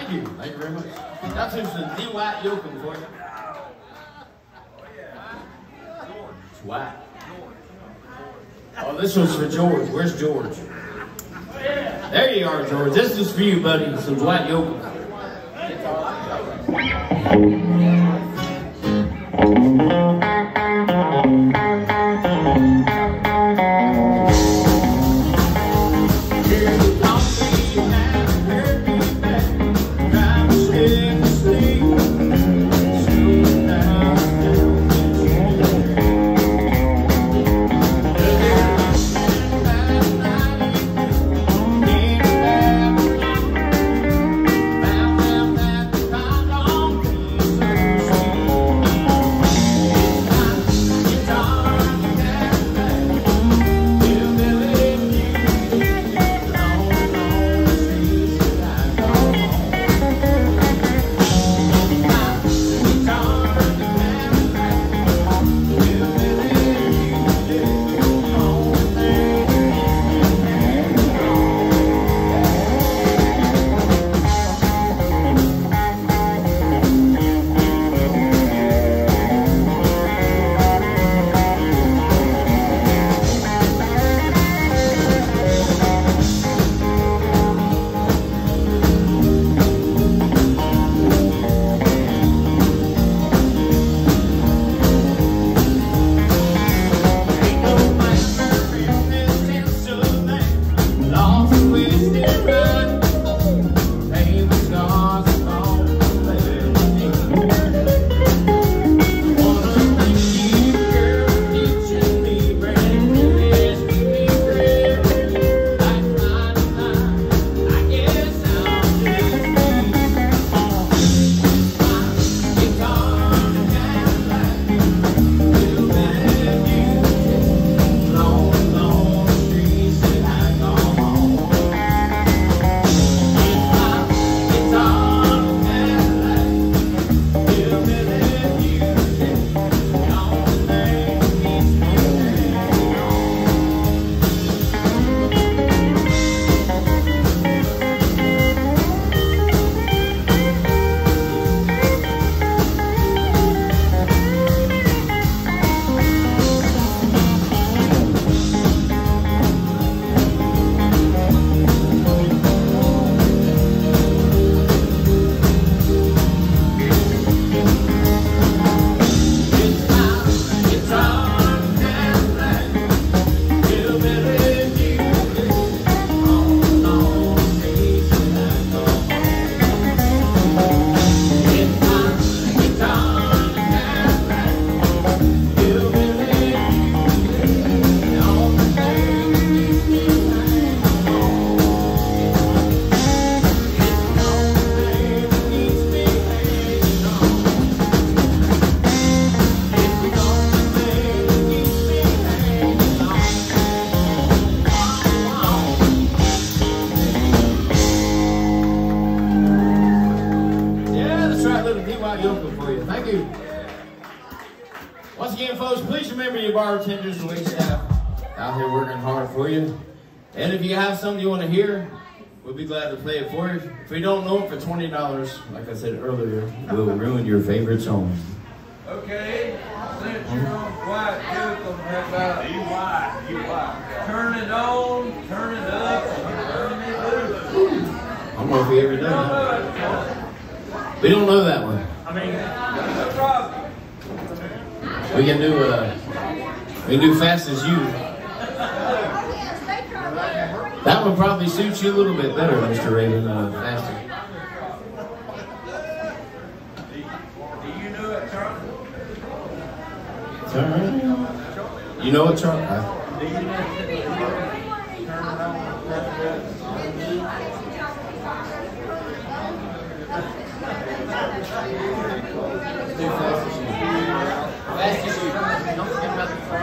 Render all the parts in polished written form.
Thank you. Thank you very much. That's some D. White Yoakum for you. It's white. Oh, this one's for George. Where's George? There you are, George. This is for you, buddy. Some Dwight Yoakam. Bartenders and wait staff out here working hard for you. And if you have something you want to hear, we'll be glad to play it for you. If we don't know it for $20, like I said earlier, we'll ruin your favorite song. Okay, since you're on Dwight Yoakam, how about you turn it on, turn it up, and turn it loose. I don't know if we ever done that. We don't know that one. I mean, no problem. We can do Fast As You. That one probably suits you a little bit better, Mr. Raven, faster. Do you know it, Charlie? It's all right. You know what, Charlie? Do you know it? Turn it on, turn it up. Fast As You. Don't forget about the front.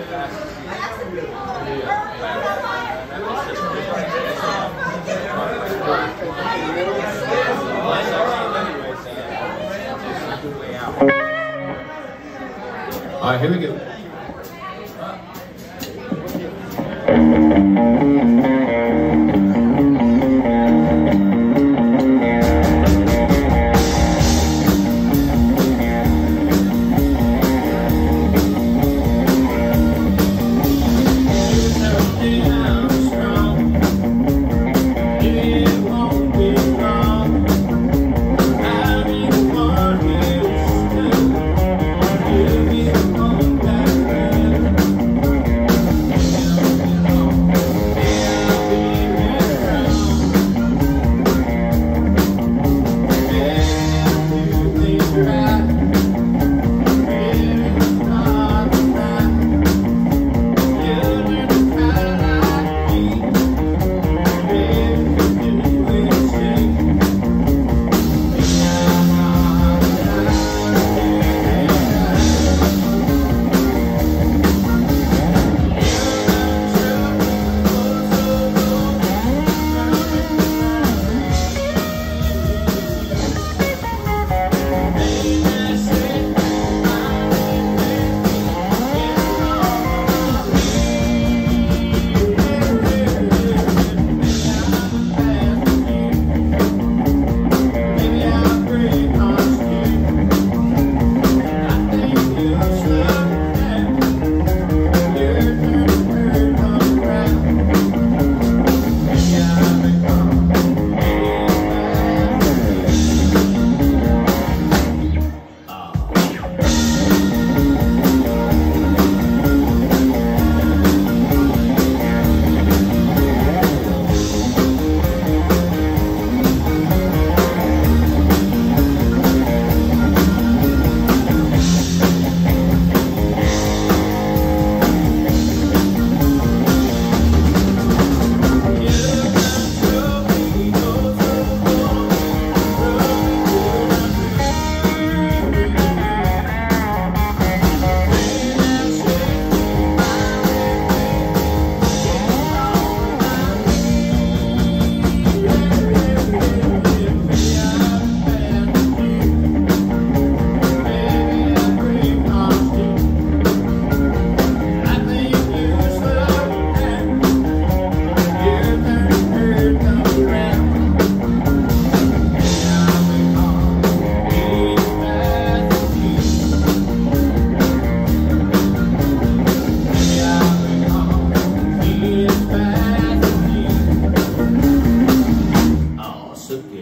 All right, here we go.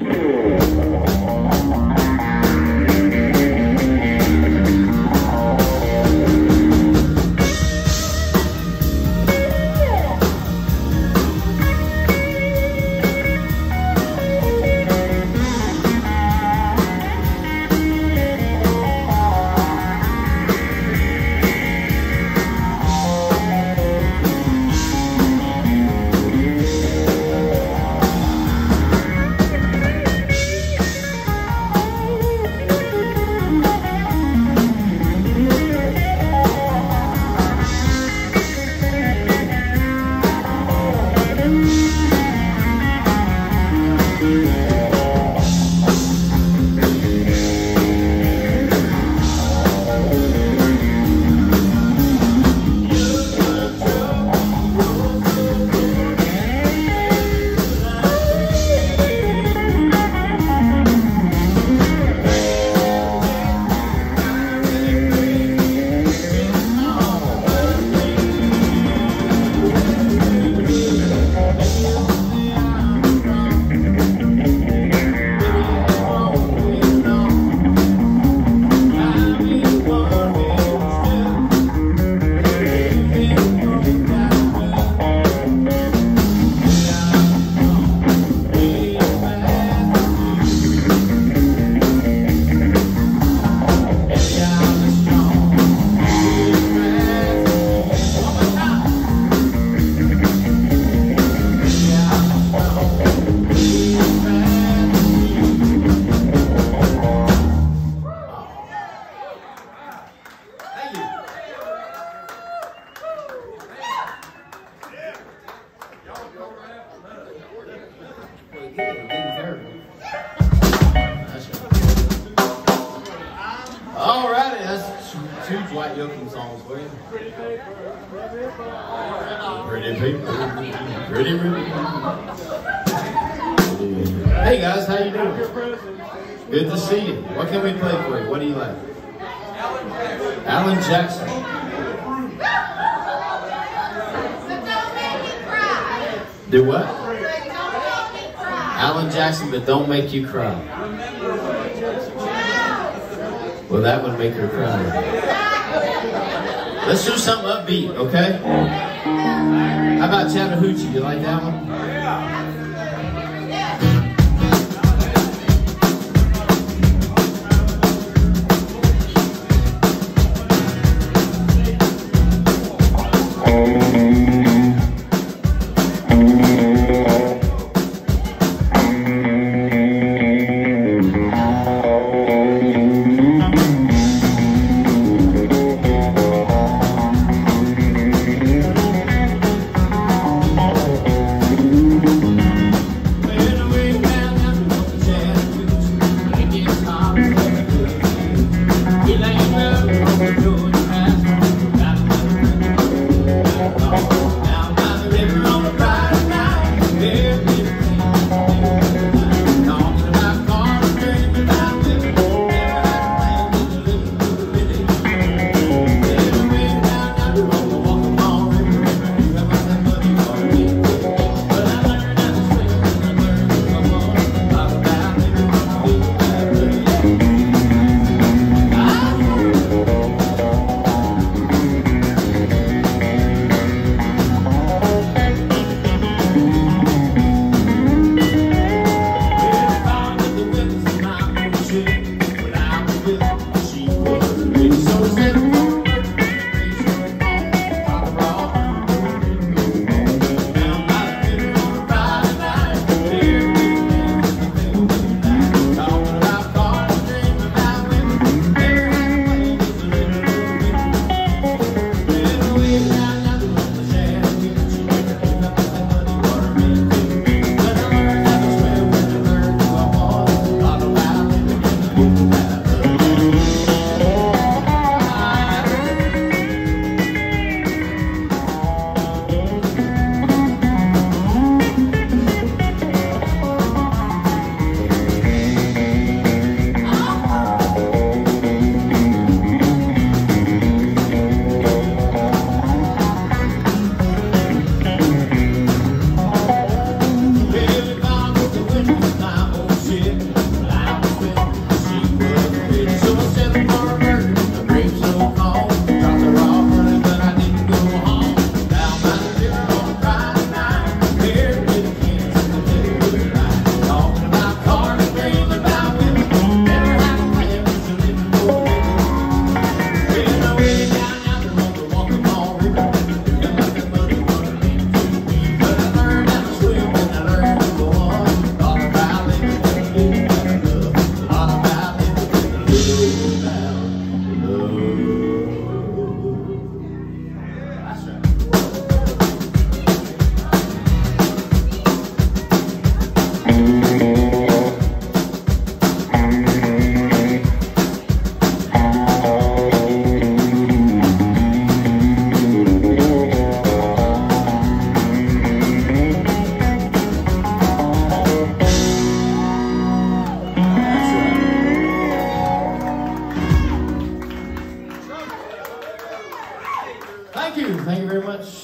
Alrighty, that's two Dwight Yoakam songs for you. Pretty people, pretty people. Hey guys, how you doing? Good to see you. What can we play for you? What do you like? Alan Jackson. Do what? Alan Jackson, but don't make you cry. Well, that would make her cry. Let's do something upbeat, okay? How about Chattahoochee? You like that one?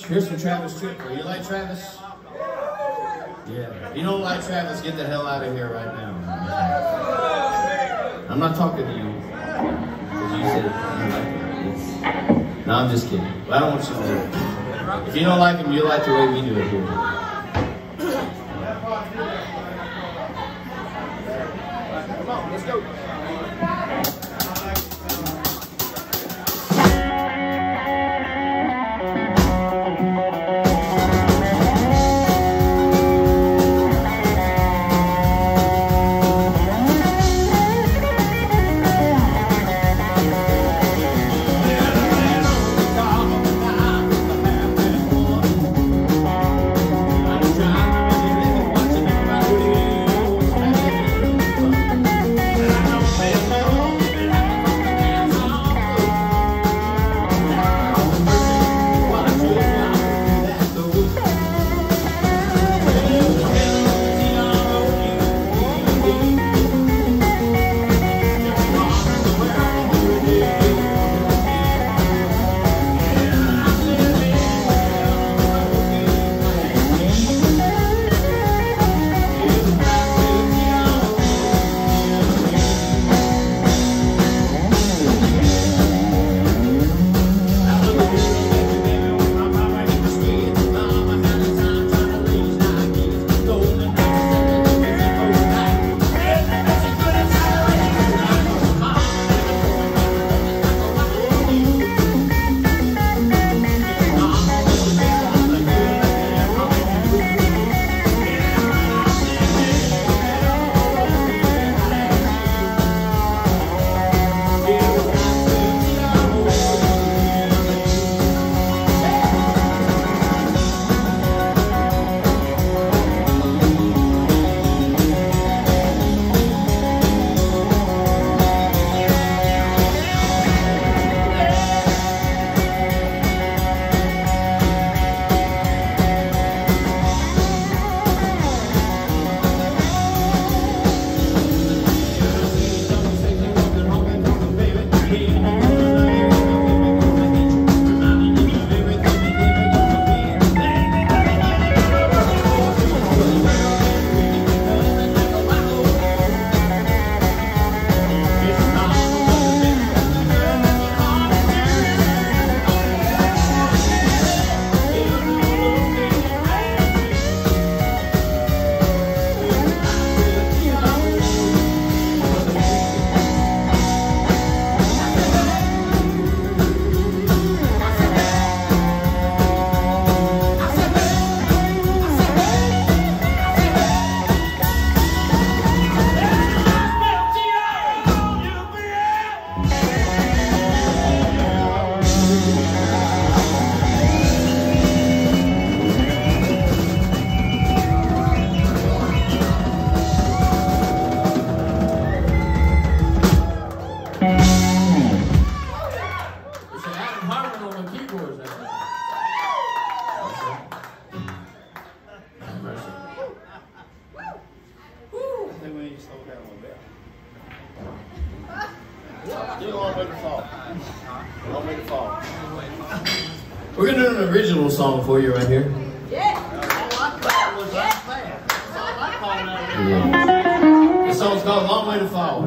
Here's some Travis Tritt. You like Travis? Yeah. If you don't like Travis, get the hell out of here right now. I'm not talking to you. Because you said you like him. No, I'm just kidding. I don't want you to do it. If you don't like him, you like the way we do it here. Come on, let's go. We're gonna do an original song for you right here. Yeah. This song's called Long Way to Fall.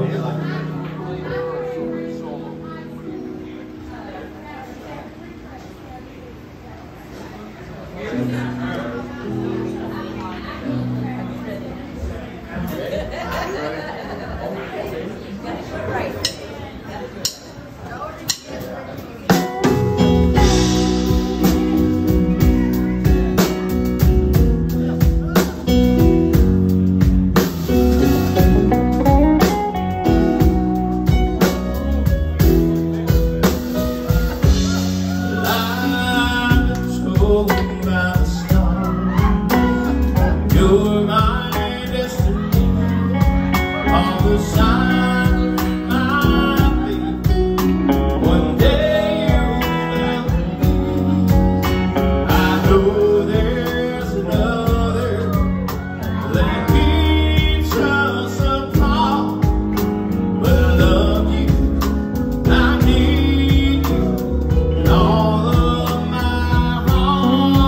All of my heart.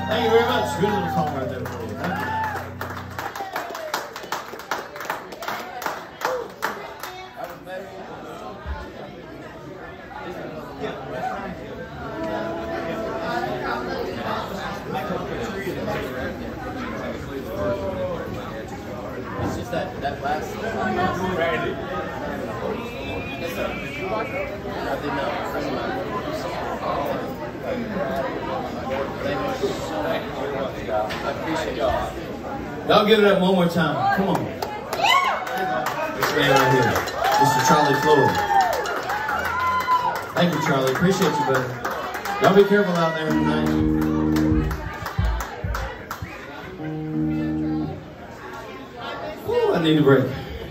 Thank you very much. Good little song right there for you. Thank you. It's just that last Randy. Yes, sir. I did not. I appreciate y'all. Y'all give it up one more time. Come on. This man right here, Mr. Charlie Floyd. Thank you, Charlie. Appreciate you, buddy. Y'all be careful out there tonight. Woo, I need a break.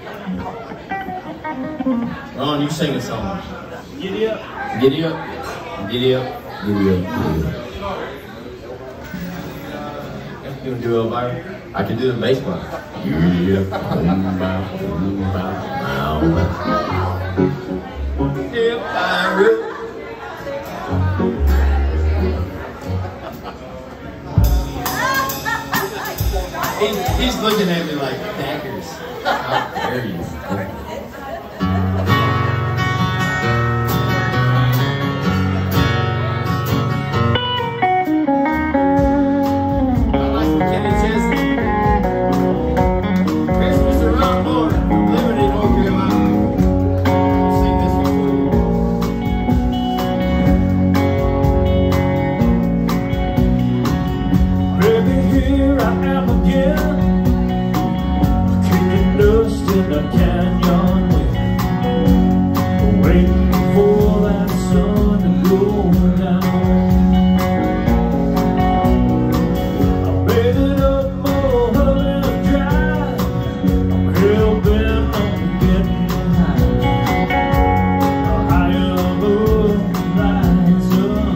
Ron, you sing a song. Giddy up. Giddy up. Giddy up. Giddy up. Giddy up. You want to do Elvira? I can do the bass line. Giddy up. Elvira. He's looking at me like daggers. How dare you?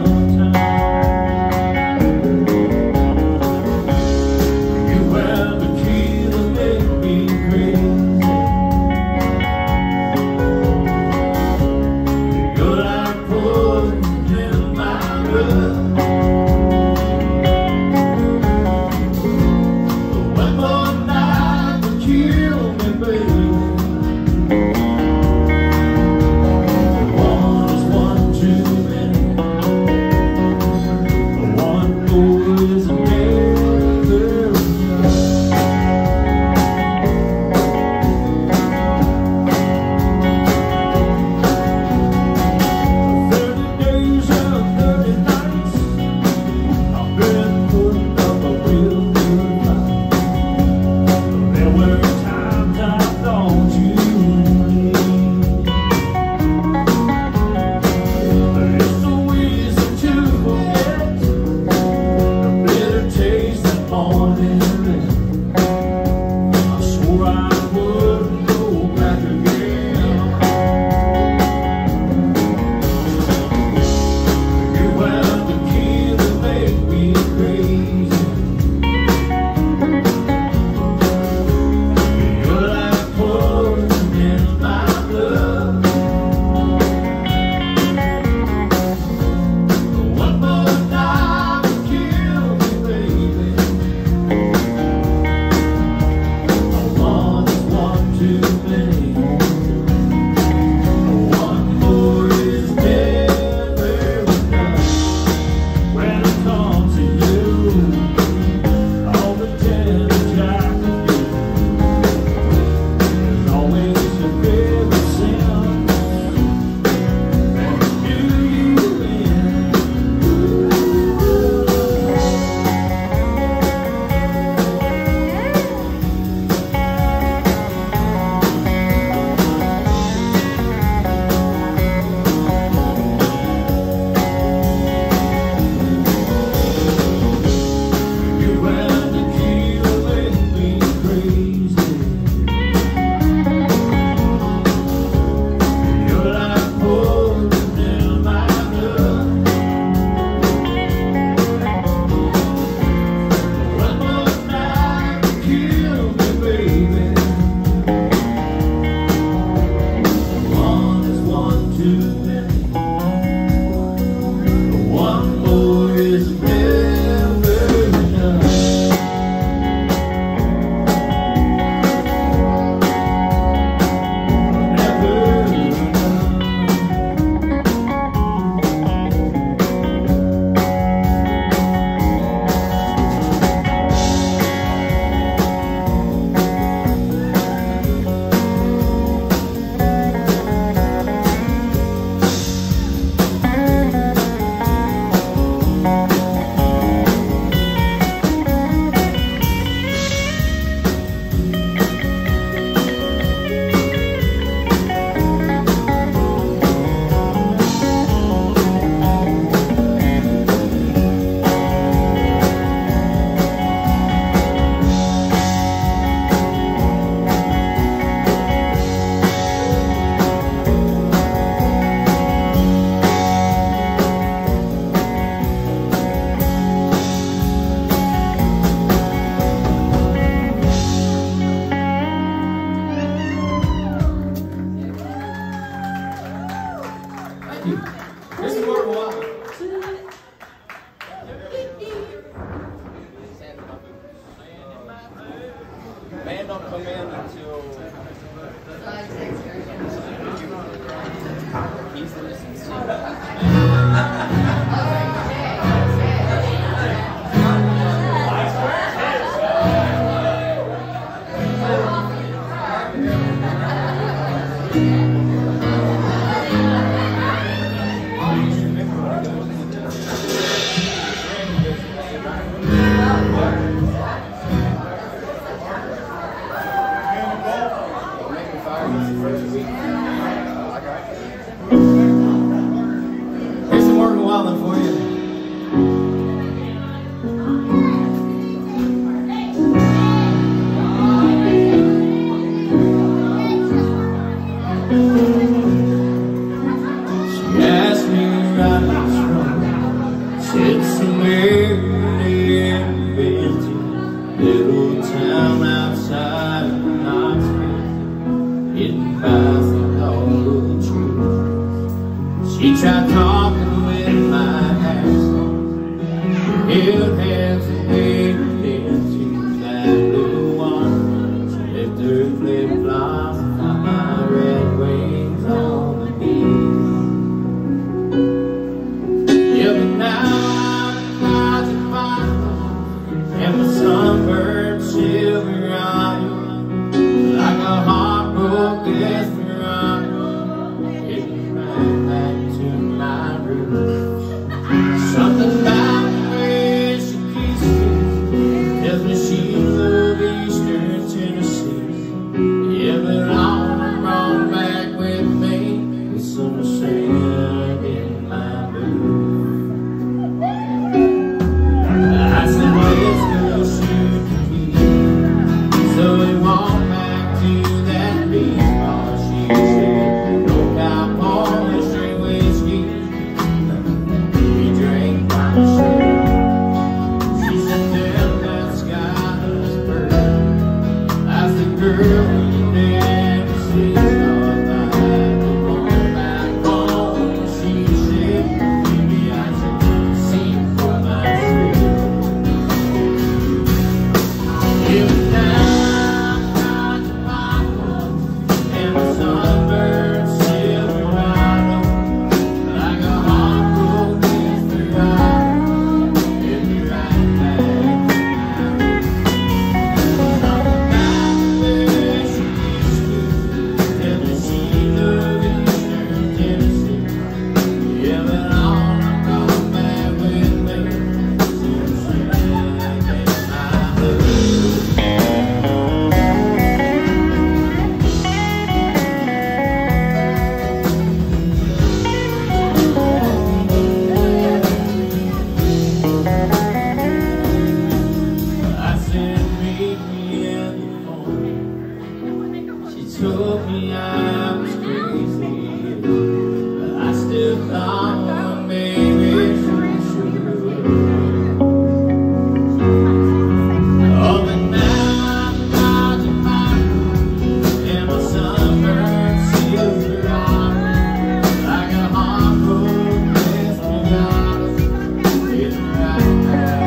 Well, come in until here's some Morgan Wallen for you. She asked me where I was from, said somewhere in Benton, little town outside of Knoxville, hidden by all of the truth. She tried talking with my accent, held hands and made her dance to that little one. She left her flip-flops and my red wings on the beat. Yeah, but now I'm Project Bible and my sunburned silver eye, like a heartbroken desperado, getting right back to my roots. Something about the way she kissed me tells me she loved Eastern Tennessee. Yeah, but all brought back with me with summer sand in my boots. I said, let's go shoot the beat. So we walked back to that beach bar. She said, no California straight whiskey. We drank by the shade. She said, damn, that sky is burning. I said, girl, you never see stars like the one back home. She said, maybe I should see for myself. Yeah, but now I'm Project Bible and my sunburned Silverado, like a heartbroken desperado, get me right back. Something about the way she kissed me tells me she loved Eastern Tennessee. Yeah, but all I brought back with me was some sand in my boots. I said, meet me in the morning. She told me I was crazy, but I still thought maybe she should. Oh, but now I'm Project Bible and my sunburned Silverado, like a heartbroken desperado, getting right back.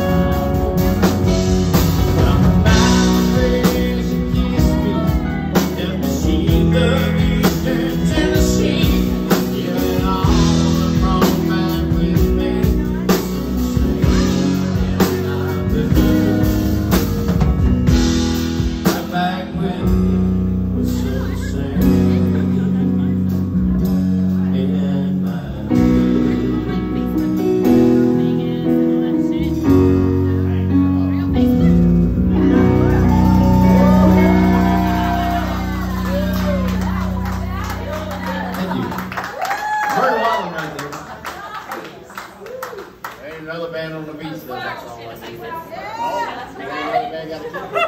Something about the way she kissed me tells me she loved Eastern Tennessee. Yeah, and all I brought back with me was some sand in my boots. Right back with me was some sand in my Thank you. Murray Wallen right there. There ain't another band on the beach though, that's all I see. Oh, another band got to keep it.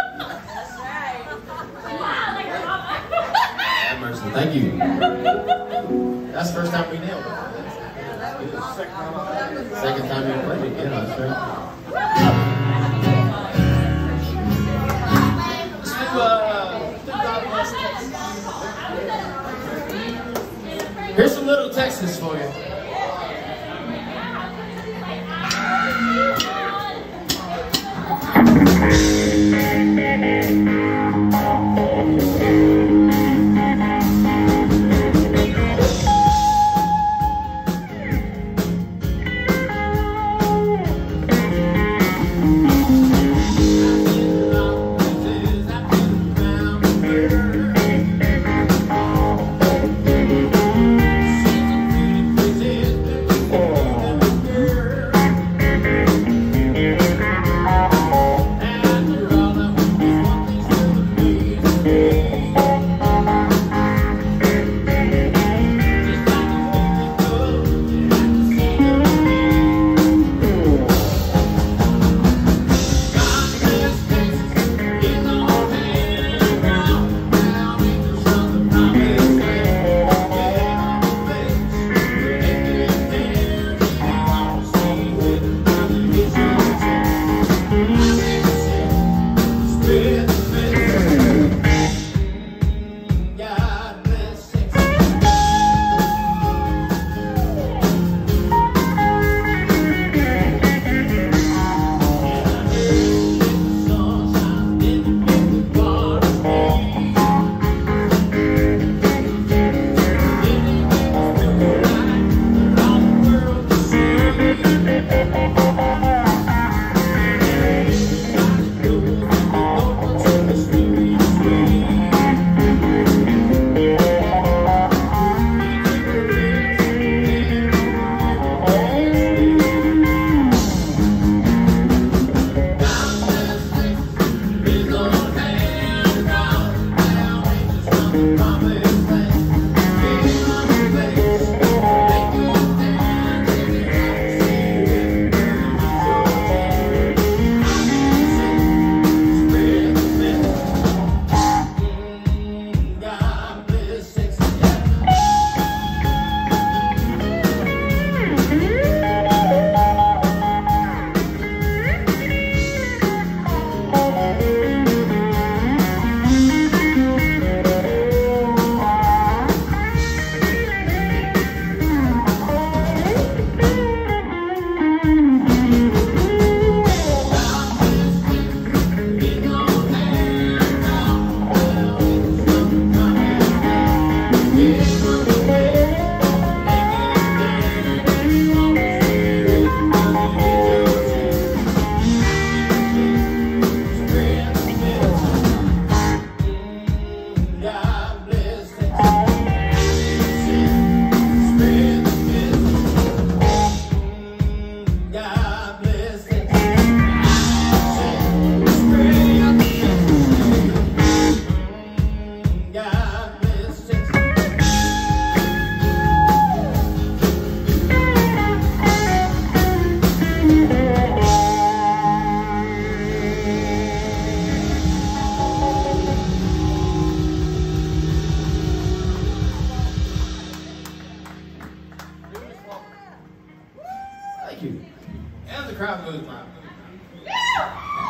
Have mercy. Thank you. That's the first time we nailed it. Second time you played it, yeah, that's right. Here's some Little Texas for you.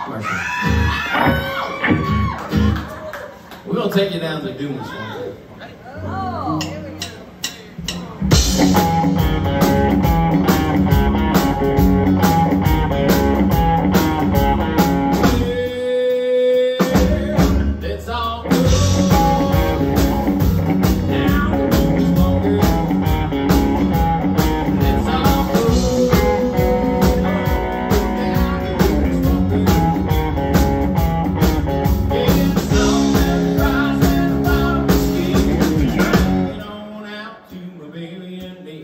Mercy. We're gonna take you down to Dumas one. Oh. It's all good. Now it's longer. It's all good. Now it's longer. It's something rising above the skin. Bring it on out to my baby and me.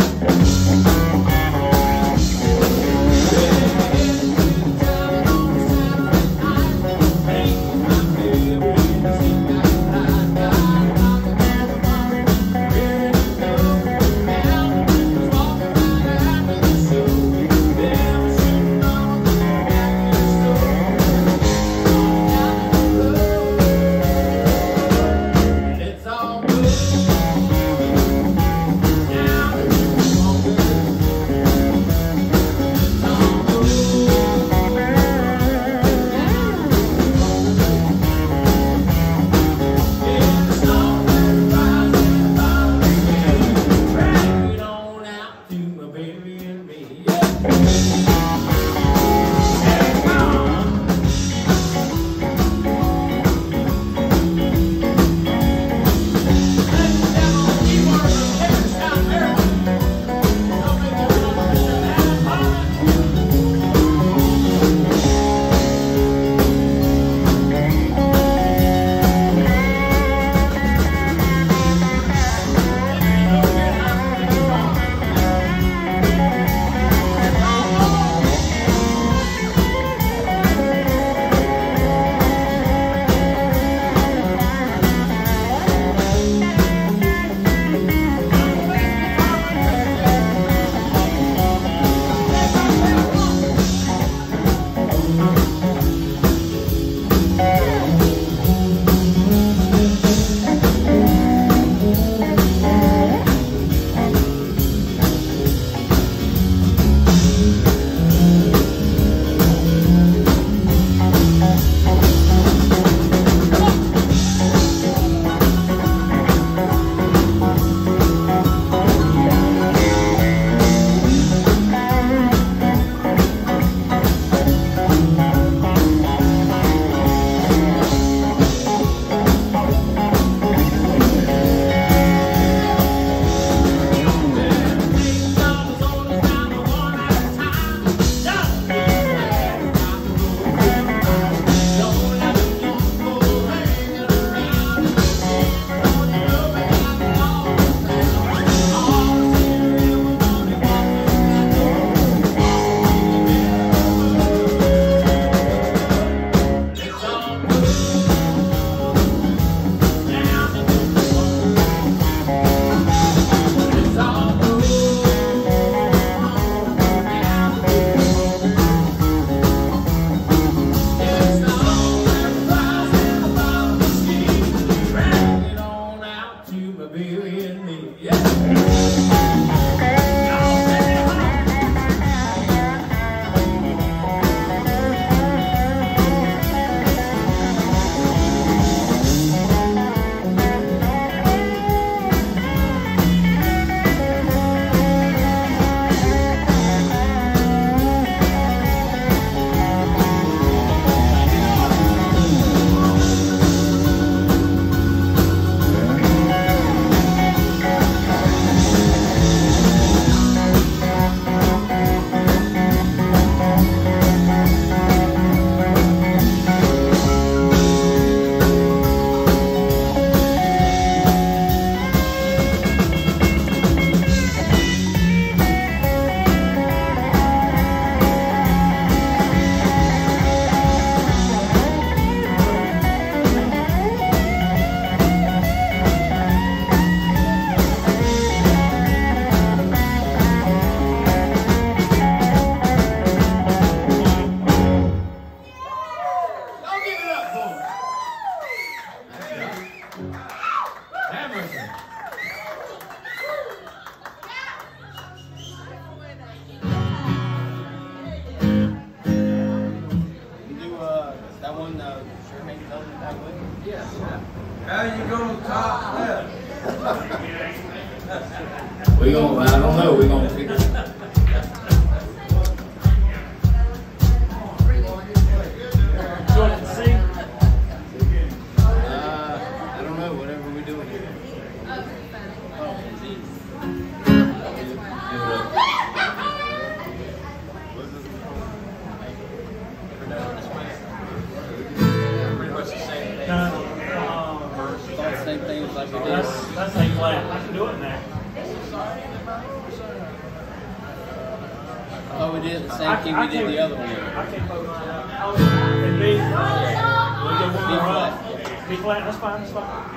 It's all good. Now it's longer. It's all good. It's something rising above the skin. Bring it on out to my baby and me. We gonna, I don't know, we gonna figure it out. You want it to sing? I don't know, whatever we're doing here. Same thing as like we did. That's A flat. I can do it now. Oh, we did the same thing we did the other one. I can't play mine out. And B. We get one more up. B flat. That's fine. That's fine.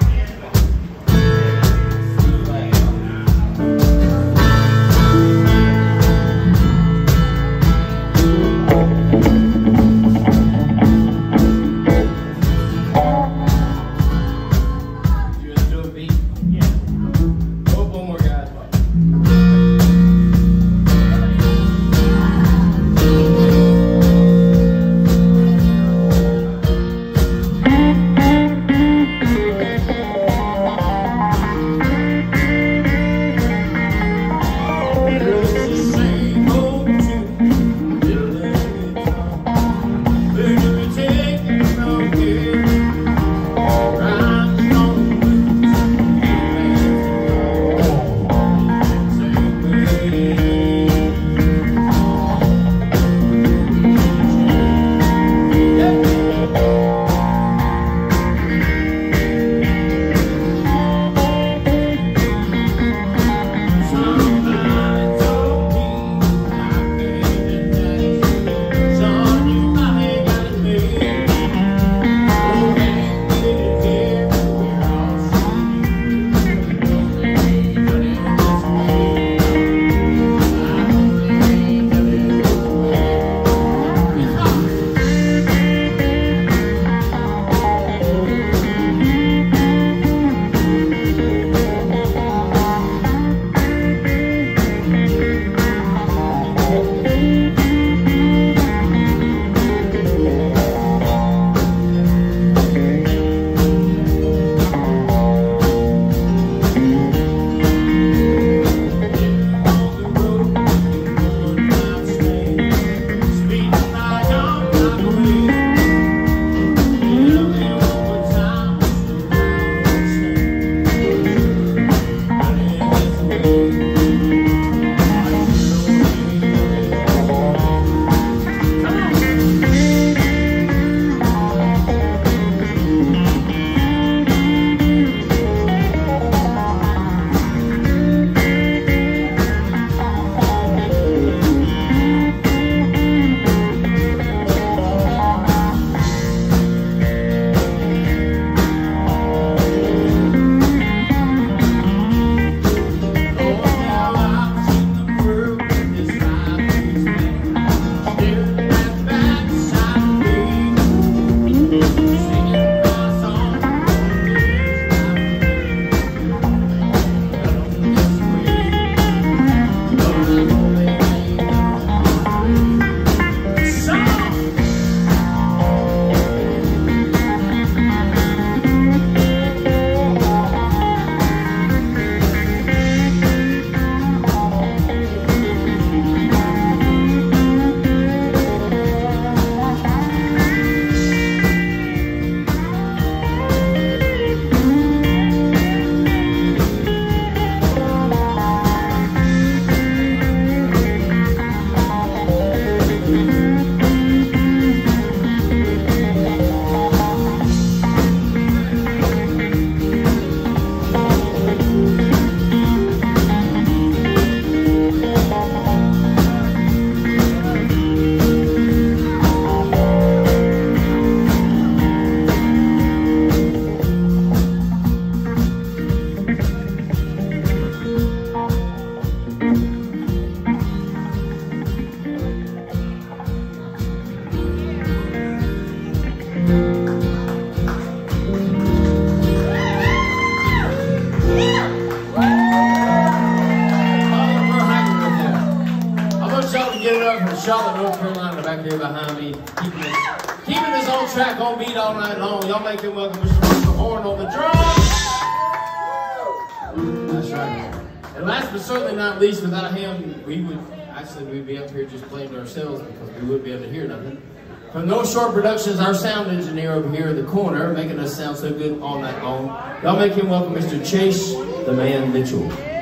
Charlotte, North Carolina, back here behind me, keeping this old track on beat all night long. Y'all make it welcome Mr. Horn on the drums. That's right. And last but certainly not least, without him, we'd be up here just playing to ourselves because we wouldn't be able to hear nothing. From No Short Productions, our sound engineer over here in the corner, making us sound so good all night long. Y'all make him welcome Mr. Chase, the Man Mitchell.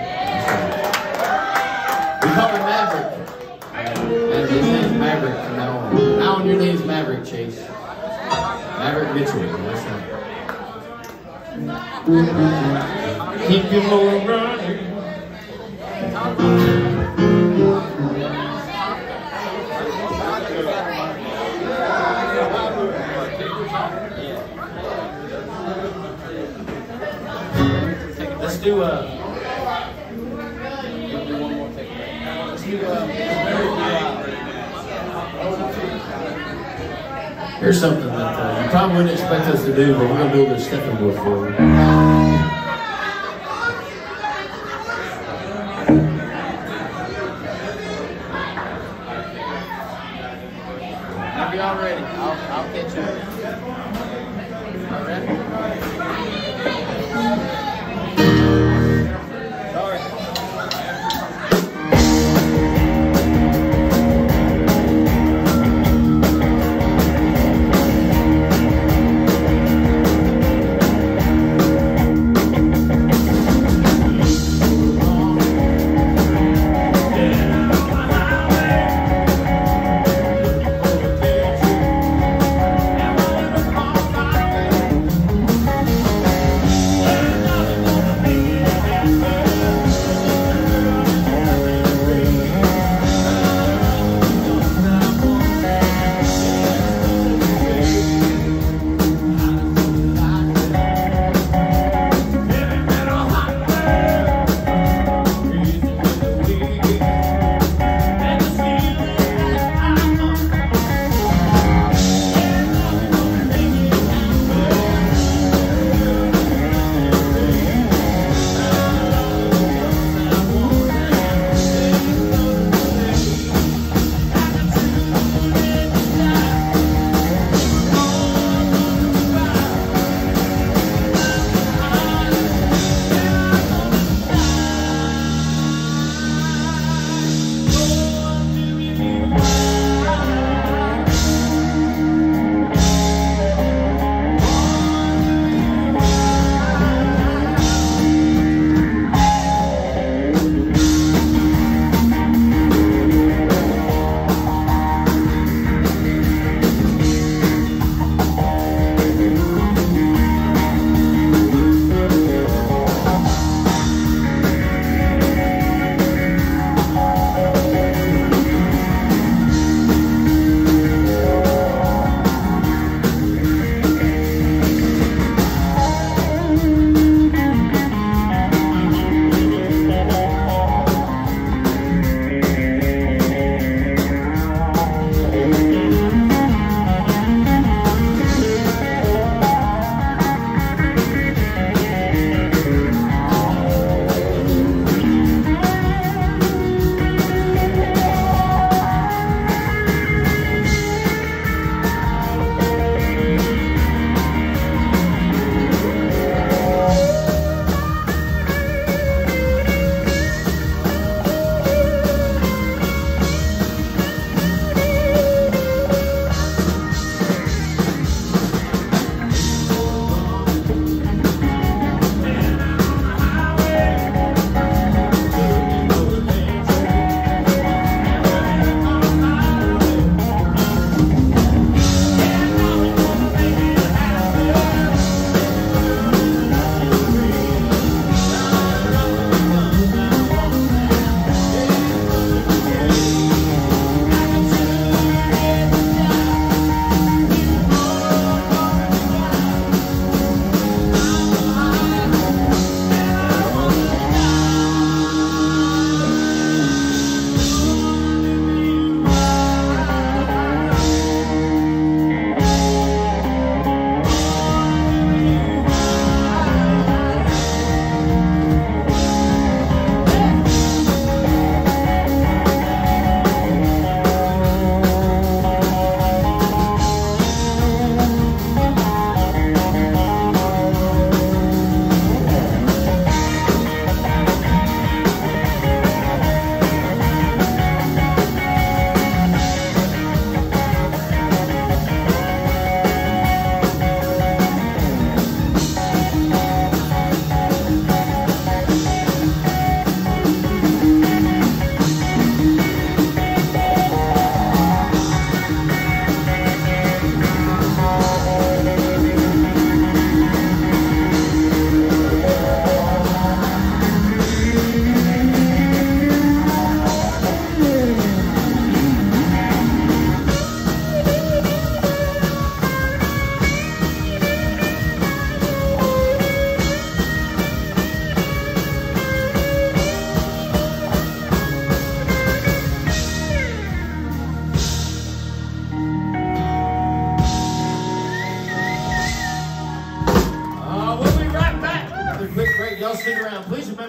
We call him Maverick. And his name's Maverick from now on. Now on, your name's Maverick, Chase. Maverick Mitchell. That's right. Keep your motor running. Let's do one more take. Let's do here's something that you probably wouldn't expect us to do, but we're gonna do a little stepping board for you. Whenever y'all ready, I'll catch you. All ready?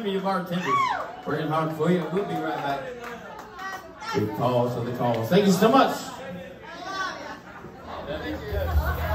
remember your bartenders. Working hard for you. We'll be right back. Big pause for the calls. Thank you so much.